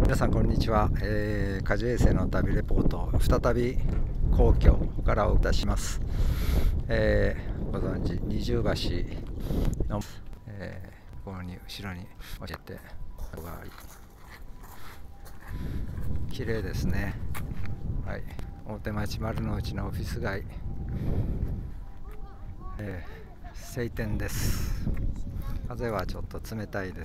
皆さんこんにちは、果樹衛星の旅レポート、再び皇居からお出します。ご存知二重橋の、ここに後ろに教えて綺麗ですね。はい、大手町丸の内のオフィス街、晴天です。風はちょっと冷たいです。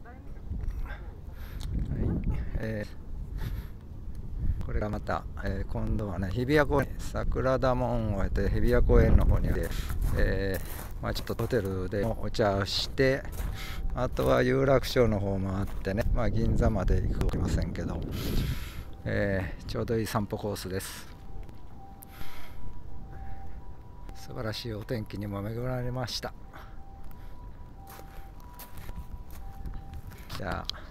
これがまた、今度はね、日比谷公園、桜田門を経て日比谷公園の方にあって、ちょっとホテルでお茶をして、あとは有楽町の方もあってね、銀座まで行くかもしれませんけど、ちょうどいい散歩コースです。素晴らしいお天気にも恵まれました。じゃあ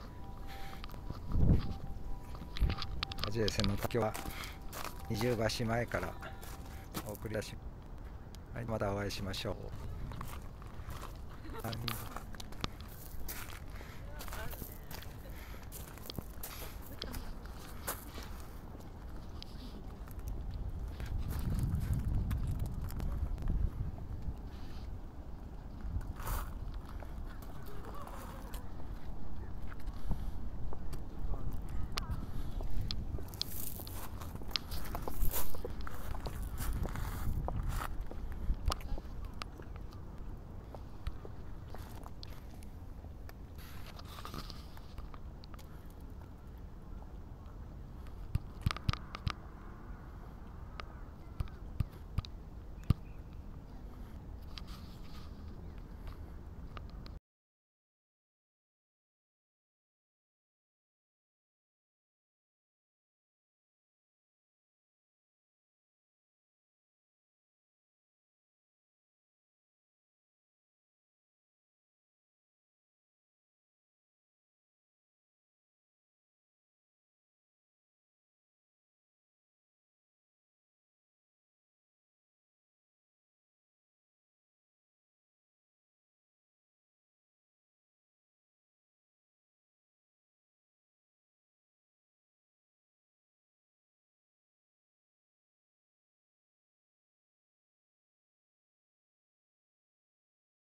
果樹衛星の時は二重橋前からお送り出します。はい、またお会いしましょう。